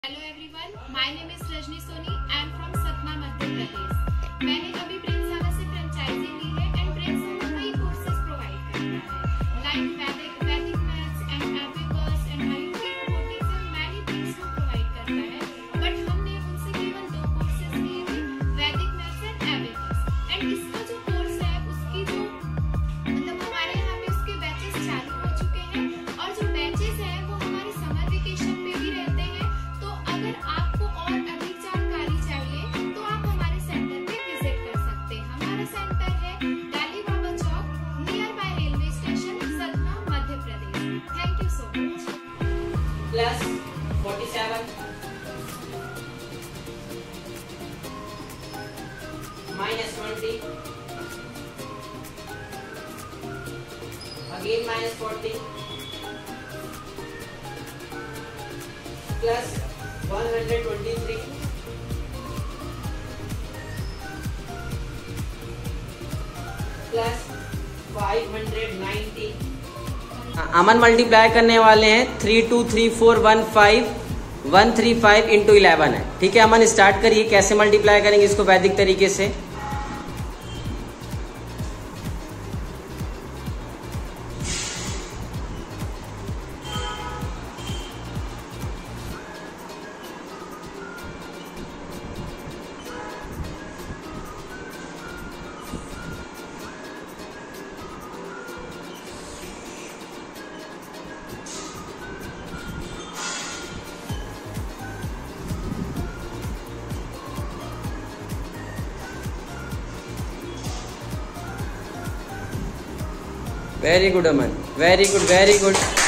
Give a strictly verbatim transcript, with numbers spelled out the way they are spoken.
Hello everyone, my name is Rajni Soni. I am from Satna, Madhya Pradesh. मैंने अभी Prince Saga से franchise ली है एंड प्रिंस सागा कई कोर्सेज प्रोवाइड करता है like Vedic Vedic maths and abacus and IUT robotics and many things को प्रोवाइड करता है। बट हमने उनसे केवल दो कोर्सेज लिए थे, वैदिक मैथ्स एंड एबेकस। एंड इसका जो कोर्स है उसकी जो मतलब हमारे यहाँ पे उसके बैचेस चालू हो चुके हैं और जो बैचेस हैं वो हमारे समर वेकेशन पे भी रहते हैं। अगर आपको और अधिक जानकारी चाहिए तो आप हमारे सेंटर पे विजिट कर सकते हैं। हमारा सेंटर है Dali Baba Chowk, near by railway station, Satna, Madhya Pradesh. Thank you so much. Plus forty seven minus twenty again minus forty plus one hundred twenty-three plus five hundred ninety। Aman multiply करने वाले हैं three two three four one five one three five into eleven है। ठीक है अमन, start करिए। कैसे multiply करेंगे इसको वैदिक तरीके से? Very good Aman, very good very good.